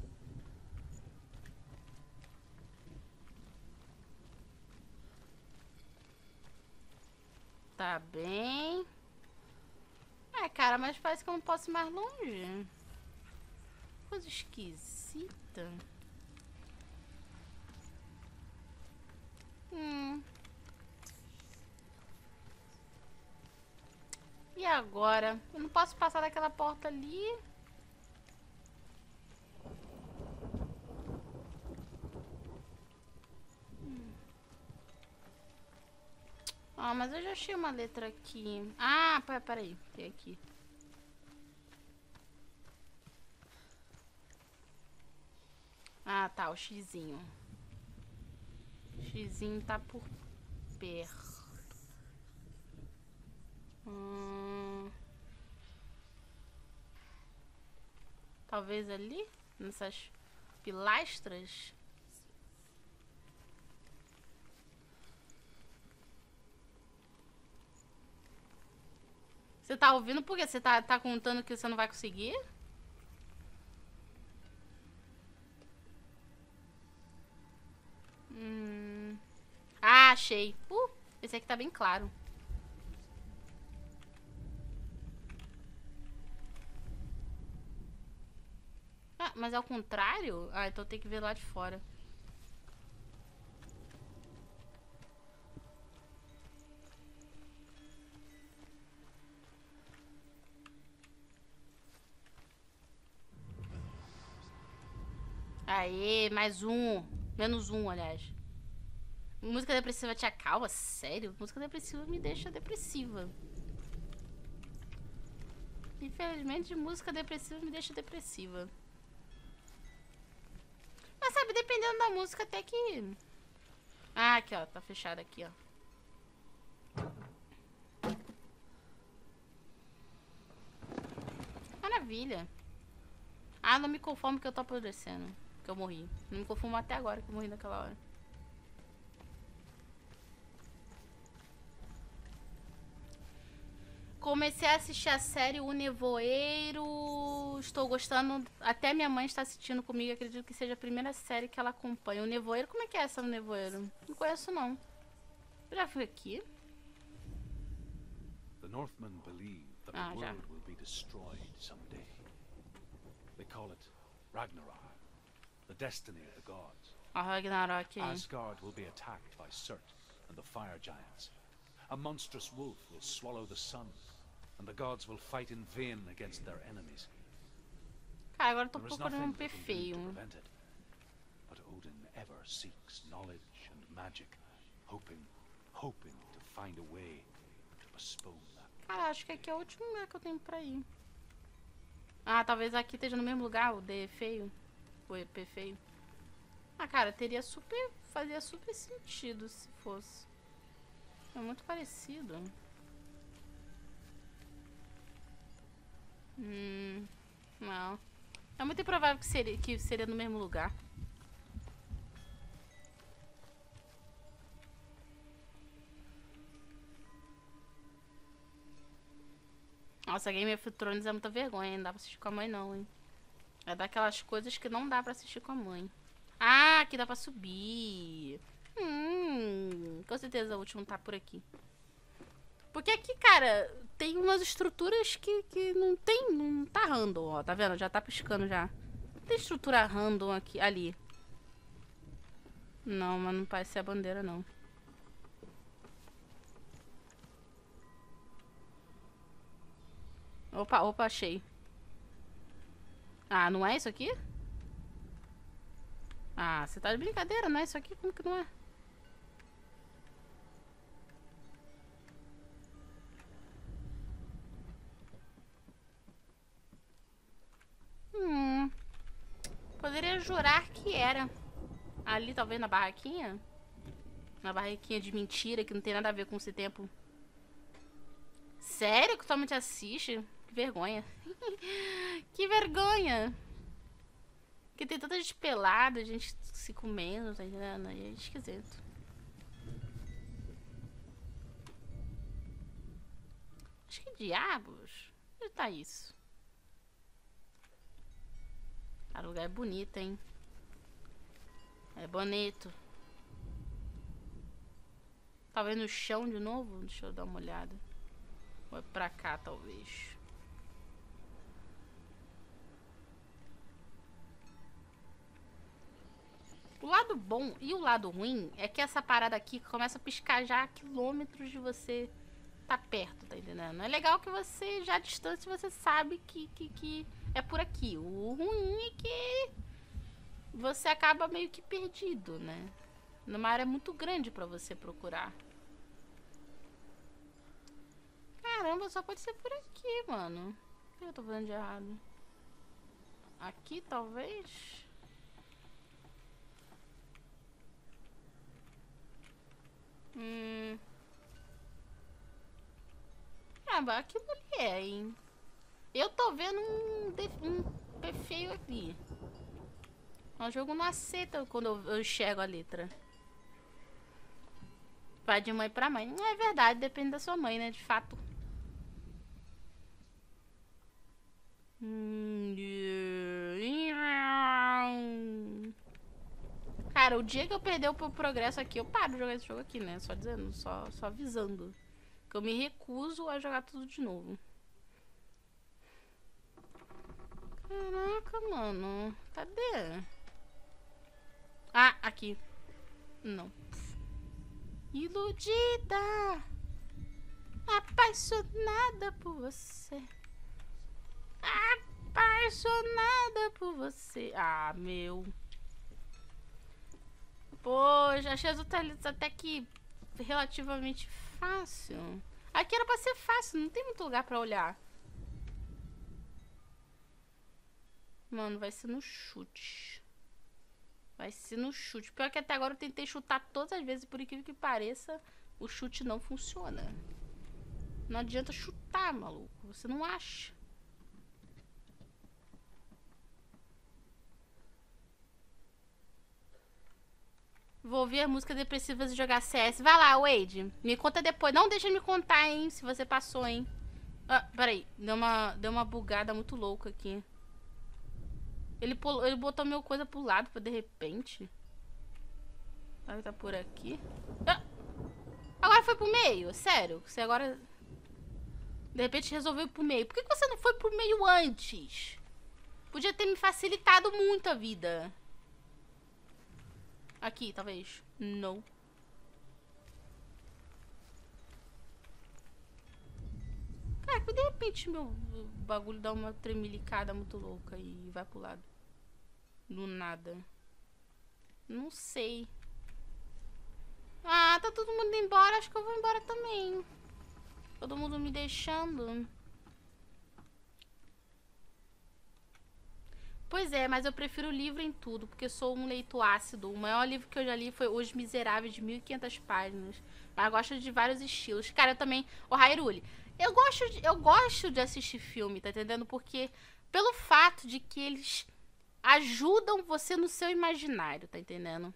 Tá bem. É, cara, mas parece que eu não posso ir mais longe. Coisa esquisita. Hum. E agora? Eu não posso passar daquela porta ali. Ah, mas eu já achei uma letra aqui. Ah, peraí. Tem aqui. Ah, tá. O xizinho. O xizinho tá por perto. Hum... Talvez ali? Nessas pilastras? Você tá ouvindo por quê? Você tá, tá contando que você não vai conseguir? Hum... Ah, achei. Uh, esse aqui tá bem claro. Ah, mas é ao contrário? Ah, então tem que ver lá de fora. Aê, mais um. Menos um, aliás. Música depressiva te acalma? Sério? Música depressiva me deixa depressiva. Infelizmente, música depressiva me deixa depressiva. Mas sabe, dependendo da música até que... Ah, aqui, ó. Tá fechado aqui, ó. Maravilha. Ah, não me conformo que eu tô apodrecendo. Que eu morri. Não me conformo até agora que eu morri naquela hora. Comecei a assistir a série O Nevoeiro. Estou gostando. Até minha mãe está assistindo comigo. Acredito que seja a primeira série que ela acompanha. O Nevoeiro, como é que é essa, o Nevoeiro? Não conheço, não. Eu já fui aqui. The Northmen believe that Ah, the já. world will be destroyed someday. They call it Ragnarok, the destiny of the gods. A Ragnarok aí. Asgard will be attacked by Surt and the fire giants. A monstrous wolf will swallow the sun, and the gods will fight in vain against their enemies. Cara, agora eu tô There is procurando um nothing P they can do feio. to prevent it. But Odin ever seeks knowledge and magic, hoping, hoping to find a way to postpone that. Cara, acho que aqui é o último lugar que eu tenho pra ir. Ah, talvez aqui esteja no mesmo lugar, o D feio. O E P feio. Ah, cara, teria super... Fazia super sentido se fosse. É muito parecido. Hum... Não. É muito improvável que seria, que seria no mesmo lugar. Nossa, Game of Thrones é muita vergonha, hein? Não dá pra assistir com a mãe não, hein? É daquelas coisas que não dá pra assistir com a mãe. Ah, aqui dá pra subir. Hum, com certeza o último tá por aqui. Porque aqui, cara, tem umas estruturas que, que não tem, não tá random, ó. Tá vendo? Já tá piscando já. Não tem estrutura random aqui, ali. Não, mas não parece ser a bandeira, não. Opa, opa, achei. Ah, não é isso aqui? Ah, você tá de brincadeira, não é isso aqui? Como que não é? Hum. Poderia jurar que era. Ali, talvez, na barraquinha. Na barraquinha de mentira, que não tem nada a ver com esse tempo. Sério que somente assiste? Que vergonha. Que vergonha. Porque tem tanta gente pelada, gente se comendo, tá entendendo? É esquisito. Acho que diabos. Onde tá isso? Cara, o lugar é bonito, hein? É bonito. Talvez no chão de novo? Deixa eu dar uma olhada. Ou é pra cá, talvez. O lado bom e o lado ruim é que essa parada aqui começa a piscar já a quilômetros de você tá perto, tá entendendo? É legal que você, já à distância, você sabe que, que, que é por aqui. O ruim é que você acaba meio que perdido, né? Numa área muito grande pra você procurar. Caramba, só pode ser por aqui, mano. O que eu tô fazendo de errado? Aqui, talvez? Hum... Ah, mas aquilo ali é, hein? Eu tô vendo um, um P feio aqui. O jogo não aceita quando eu, eu enxergo a letra. Vai de mãe pra mãe. Não é verdade, depende da sua mãe, né? De fato. Cara, o dia que eu perder o progresso aqui, eu paro de jogar esse jogo aqui, né? Só dizendo, só, só avisando. Que eu me recuso a jogar tudo de novo. Caraca, mano. Cadê? Ah, aqui. Não. Iludida. Apaixonada por você. Apaixonada por você. Ah, meu. Pô, já achei as outras até que relativamente fácil. Aqui era pra ser fácil, não tem muito lugar pra olhar. Mano, vai ser no chute. Vai ser no chute. Pior que até agora eu tentei chutar todas as vezes, por incrível que pareça, o chute não funciona. Não adianta chutar, maluco. Você não acha. Vou ouvir a música depressivas e jogar C S. Vai lá, Wade. Me conta depois. Não deixa de me contar, hein, se você passou, hein. Ah, peraí. Deu uma, deu uma bugada muito louca aqui. Ele, pulou, ele botou meu coisa pro lado pra de repente. Vai tá por aqui. Ah! Agora foi pro meio? Sério? Você agora... De repente resolveu ir pro meio. Por que você não foi pro meio antes? Podia ter me facilitado muito a vida. Aqui, talvez. Não. Cara, que de repente meu bagulho dá uma tremelicada muito louca e vai pro lado. Do nada. Não sei. Ah, tá todo mundo indo embora. Acho que eu vou embora também. Todo mundo me deixando. Pois é, mas eu prefiro o livro em tudo, porque sou um leitor ácido. O maior livro que eu já li foi Os Miseráveis, de mil e quinhentas páginas. Mas eu gosto de vários estilos. Cara, eu também... O Hyrule. Eu gosto, de, eu gosto de assistir filme, tá entendendo? Porque pelo fato de que eles ajudam você no seu imaginário, tá entendendo?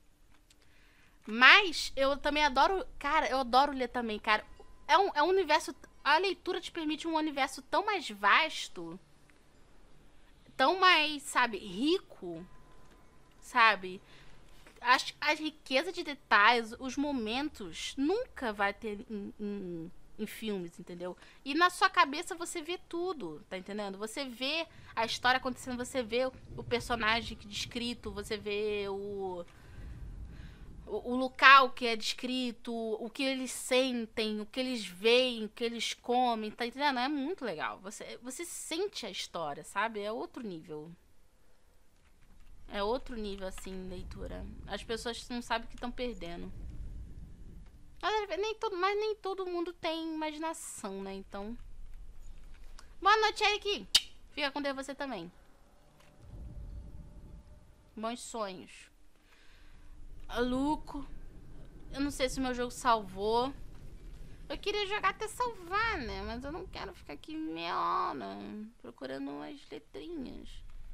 Mas eu também adoro... Cara, eu adoro ler também, cara. É um, é um universo... A leitura te permite um universo tão mais vasto... Tão mais, sabe, rico, sabe? As, as riquezas de detalhes, os momentos, nunca vai ter em, em, em filmes, entendeu? E na sua cabeça você vê tudo, tá entendendo? Você vê a história acontecendo, você vê o, o personagem descrito, você vê o... O, o local que é descrito, o que eles sentem, o que eles veem, o que eles comem, tá entendendo? É muito legal. Você, você sente a história, sabe? É outro nível. É outro nível, assim, leitura. As pessoas não sabem o que estão perdendo. Mas nem, todo, mas nem todo mundo tem imaginação, né? Então... Boa noite, Eric! Fica com Deus você também. Bons sonhos. Maluco. Eu não sei se o meu jogo salvou. Eu queria jogar até salvar, né? Mas eu não quero ficar aqui meia hora procurando umas letrinhas.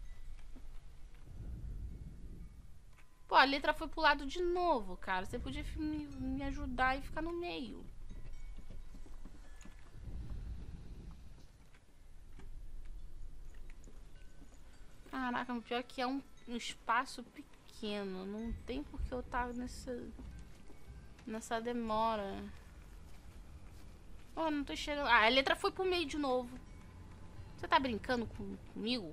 Pô, a letra foi pro lado de novo, cara. Você podia me, me ajudar e ficar no meio. Caraca, o pior é que é um, um espaço pequeno. Pequeno. Não tem porque eu tava nessa nessa demora. Oh, não tô chegando. Ah, a letra foi pro meio de novo. Você tá brincando com, comigo?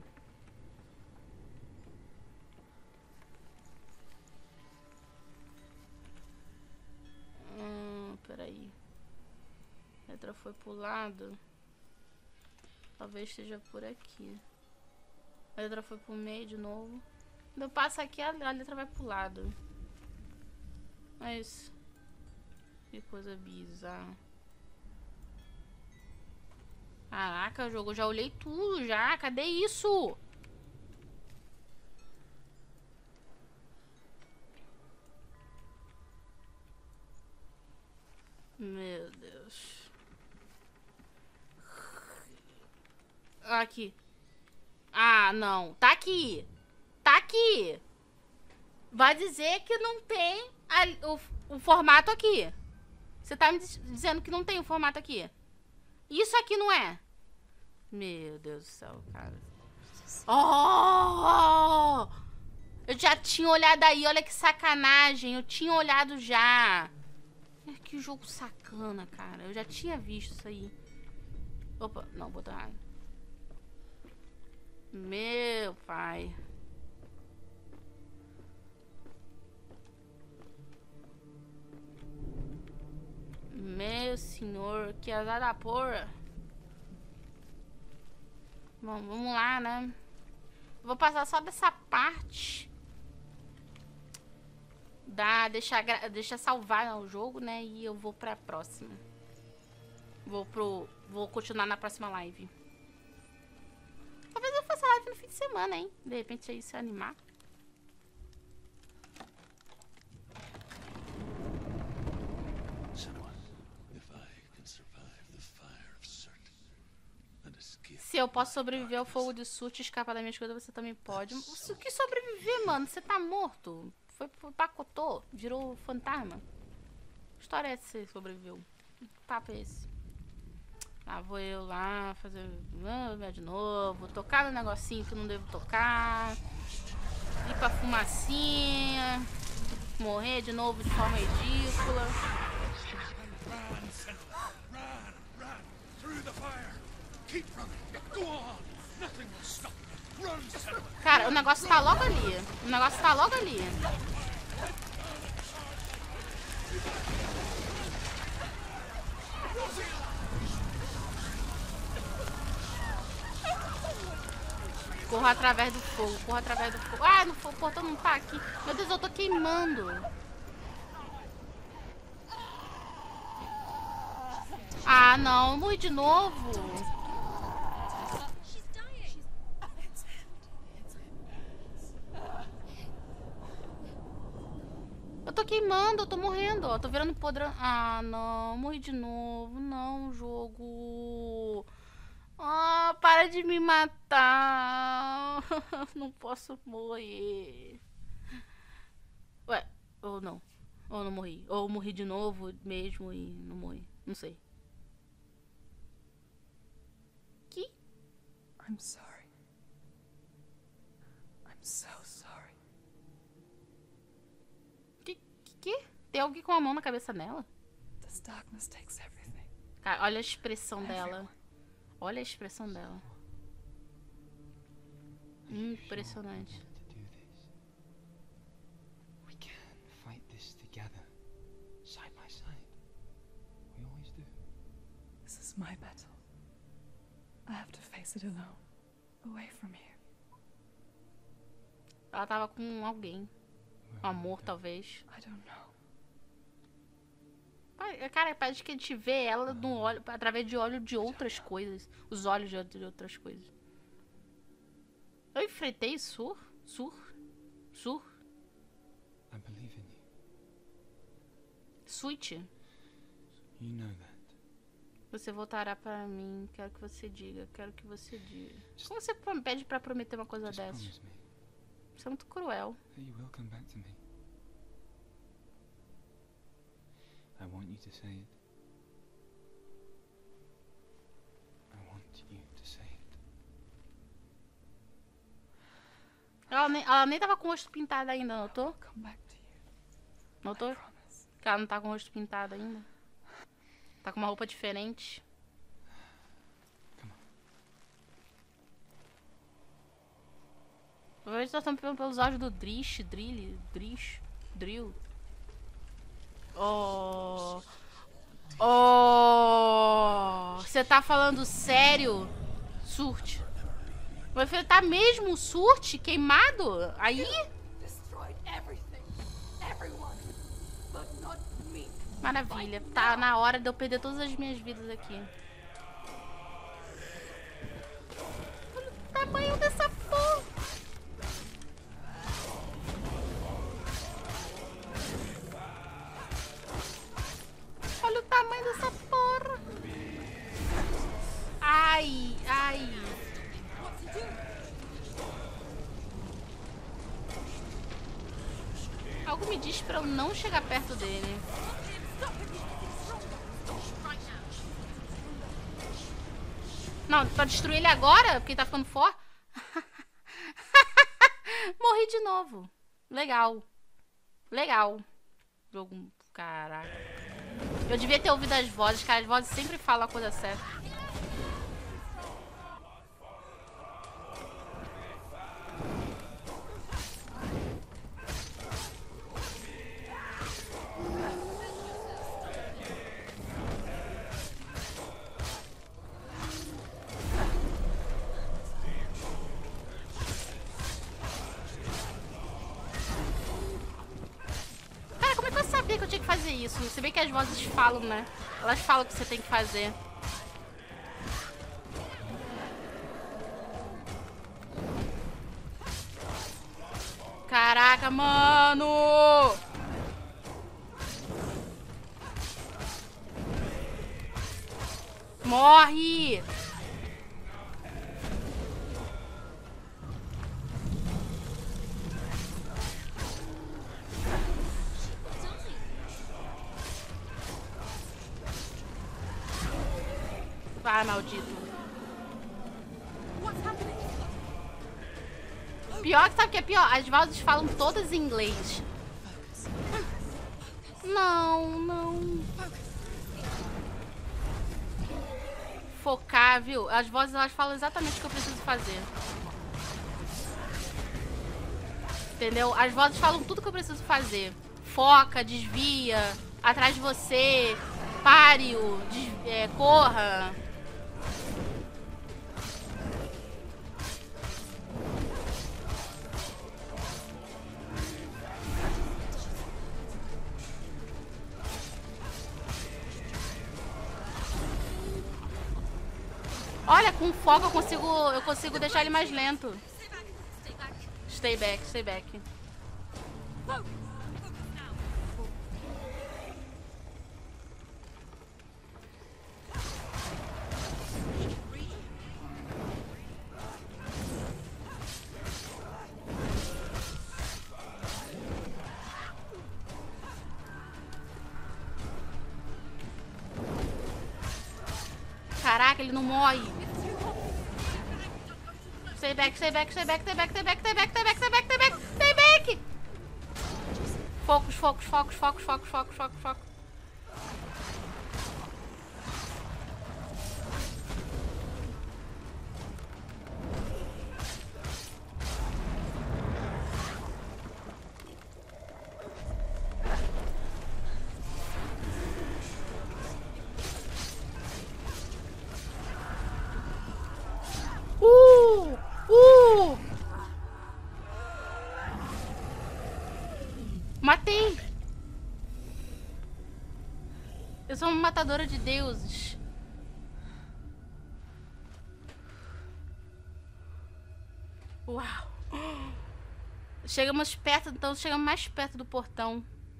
Hum, peraí. A letra foi pro lado. Talvez esteja por aqui. A letra foi pro meio de novo. Quando eu passo aqui, a, a letra vai pro lado. Mas... Que coisa bizarra. Caraca, jogo, eu já olhei tudo já. Cadê isso? Meu Deus. Aqui. Ah, não. Tá aqui. Tá aqui. Vai dizer que não tem a, o, o formato aqui. Você tá me dizendo que não tem o formato aqui. Isso aqui não é. Meu Deus do céu, cara. Oh! Eu já tinha olhado aí. Olha que sacanagem. Eu tinha olhado já. Que jogo sacana, cara. Eu já tinha visto isso aí. Opa, não, botar. Meu pai. Meu senhor, que azar da porra. Bom, vamos lá, né? Vou passar só dessa parte. Dá, deixa, deixa salvar o jogo, né? E eu vou pra próxima. Vou pro... Vou continuar na próxima live. Talvez eu faça live no fim de semana, hein? De repente aí se animar. Se eu posso sobreviver ao fogo de surto e escapar da minha escuta, você também pode. O que sobreviver, mano? Você tá morto. Foi pacotou, virou fantasma. Que história é essa que você sobreviveu? Que papo é esse? Ah, vou eu lá fazer ah, de novo, tocar no negocinho que eu não devo tocar, ir pra fumacinha, morrer de novo de forma ridícula. Cara, o negócio tá logo ali. O negócio tá logo ali. Corro através do fogo, corro através do fogo. Ah, não, o portão não tá aqui. Meu Deus, eu tô queimando. Ah, não, eu morri de novo. Eu tô queimando, eu tô morrendo, ó. Tô virando podrão. Ah, não, morri de novo. Não, jogo. Ah, para de me matar. Não posso morrer. Ué, ou não. Ou não morri. Ou morri de novo mesmo e não morri. Não sei. Que? I'm sorry. I'm so sorry. Que? Que? que? Tem alguém com a mão na cabeça dela? This darkness takes everything. Cara, olha a expressão dela. Olha a expressão dela. Impressionante. We can fight this together, side by side. We always do. This is my battle. I have to face it alone, away from here. Ela tava com alguém. Um amor, talvez. I don't know. Cara, parece que a gente vê ela no olho, através de olho de outras coisas. Os olhos de, de outras coisas. Eu enfrentei Sur? Sur? Sur? I believe in you. Switch? You know that. Você voltará pra mim. Quero que você diga. Quero que você diga. Como você pede pra prometer uma coisa Just dessa? promise me Isso é muito cruel. that you will come back to me. I want you to say it. I want you to say it. Ela nem, ela nem tava com o rosto pintado ainda, notou? Come back to you. Notou? I promise. Que ela não tá com o rosto pintado ainda. Tá com uma roupa diferente. Come on. Eu vejo que nós estamos pelos olhos do Drish, Drill, Drish, Drill. Oh. Oh. Você tá falando sério? Surte. Vai enfrentar mesmo o Surte queimado? Aí? Destroyed everything. Everyone. But not me. Maravilha. Tá na hora de eu perder todas as minhas vidas aqui. Olha o tamanho dessa porra. Olha o tamanho dessa porra. Ai, ai. Algo me diz pra eu não chegar perto dele. Não, pra destruir ele agora? Porque ele tá ficando forte? Morri de novo. Legal. Legal. Jogo... Caraca. Eu devia ter ouvido as vozes, cara. As vozes sempre falam a coisa certa. Cara, como é que eu sabia que eu tinha que fazer isso? Se bem que as vozes falam, né? Elas falam o que você tem que fazer. Caraca, mano! Morre! Vai, maldito. Pior que sabe o que é pior? As vozes falam todas em inglês. Não, não. Focar, viu? As vozes, elas falam exatamente o que eu preciso fazer. Entendeu? As vozes falam tudo que eu preciso fazer. Foca, desvia, atrás de você, pare-o, é, corra. Olha, com fogo eu consigo, eu consigo deixar ele mais lento. Stay back, stay back. Caraca, ele não morre. Stay back, stay back, stay back, stay back, stay back, stay back, stay back, stay back, stay back, stay back. Focos, focos, focos, focos, focos, focos, focos, focos. Uh! Uh! Matei! Eu sou uma matadora de deuses. Uau! Chegamos perto, então chegamos mais perto do portão.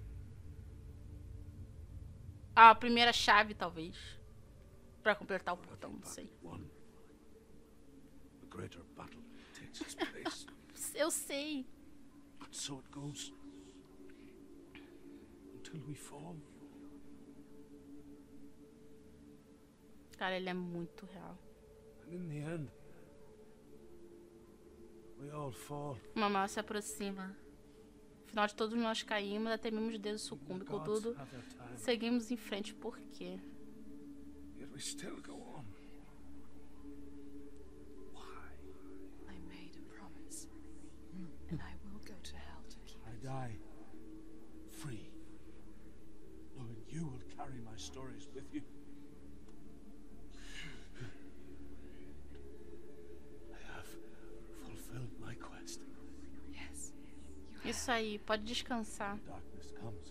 Ah, a primeira chave, talvez. Pra completar o portão, não sei. The greater battle takes its place. Eu sei. And so it goes. Until we fall. Cara, ele é muito real. And in the end, we all fall. Uma mão se aproxima. Afinal de todos nós caímos, até mesmo os deuses sucumbem. Contudo, seguimos em frente. Por quê? Yet we still go on. I made a promise, and I will go to hell to keep I it. die free, knowing you will carry my stories with you. I have fulfilled my quest. Yes, you have. Isso aí, pode descansar. Darkness comes.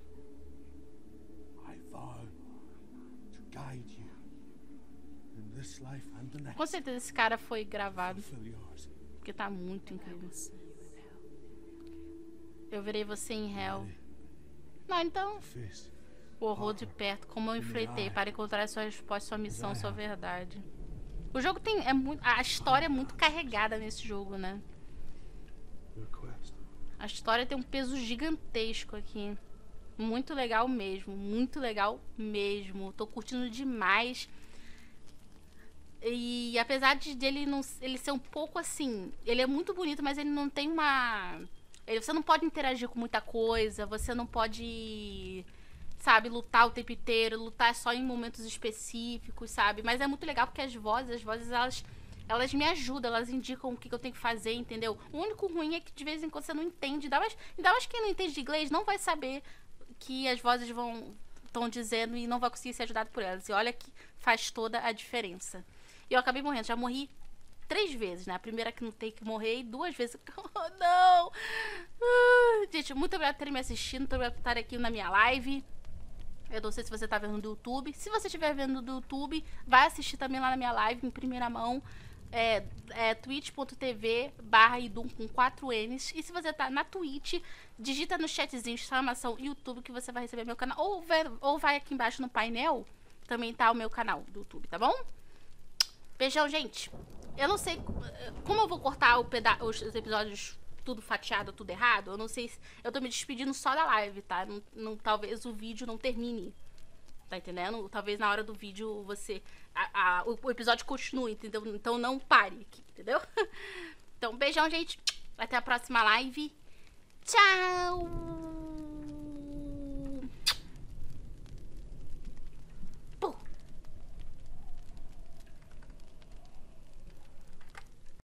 I vow to guide you in this life and the next. Com certeza esse cara foi gravado, Fulfill yours. porque tá muito incrível. See you in hell. Eu verei você em Hell. Não, então, Face. o horror de perto, como eu enfrentei para encontrar sua resposta, sua missão, sua verdade. O jogo tem, é muito, a história é muito carregada nesse jogo, né? Your quest. A história tem um peso gigantesco aqui. Muito legal mesmo, muito legal mesmo. Tô curtindo demais. E apesar de dele não, ele ser um pouco assim, ele é muito bonito, mas ele não tem uma... Ele, você não pode interagir com muita coisa, você não pode, sabe, lutar o tempo inteiro, lutar só em momentos específicos, sabe? Mas é muito legal porque as vozes, as vozes, elas, elas me ajudam, elas indicam o que eu tenho que fazer, entendeu? O único ruim é que de vez em quando você não entende, ainda mais, ainda mais quem não entende de inglês não vai saber que as vozes vão estão dizendo e não vai conseguir ser ajudado por elas. E olha que faz toda a diferença. E eu acabei morrendo, já morri três vezes, né? A primeira que não tem que morrer e duas vezes. Oh, não! Uh, gente, muito obrigada por terem me assistido, muito obrigada por estar aqui na minha live. Eu não sei se você tá vendo do YouTube. Se você estiver vendo do YouTube, vai assistir também lá na minha live, em primeira mão. É, é twitch ponto tv barra idum com quatro N's. E se você tá na Twitch, digita no chatzinho, exclamação YouTube, que você vai receber meu canal. Ou vai, ou vai aqui embaixo no painel, também tá o meu canal do YouTube, tá bom? Beijão, gente. Eu não sei como eu vou cortar o peda os episódios tudo fatiado, tudo errado. Eu não sei se... Eu tô me despedindo só da live, tá? Não, não, talvez o vídeo não termine. Tá entendendo? Talvez na hora do vídeo você... A, a, o, o episódio continue, entendeu? Então não pare aqui, entendeu? Então, beijão, gente. Até a próxima live. Tchau!